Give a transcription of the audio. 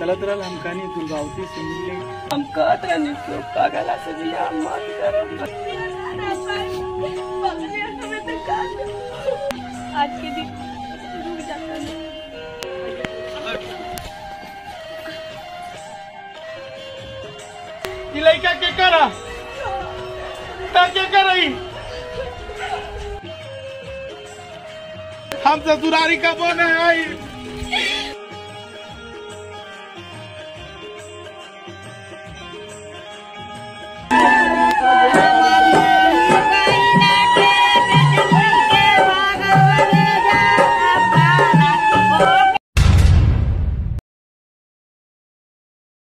चलत रहल हम कहनी दुर्गावती से मिले। हम कहत रहनी तो पागला से बियाह मत कर। आज के दिन रुक जाता है। ये लड़का क्या करा? क्या कर रही? हम ससुरारी का बोने आई।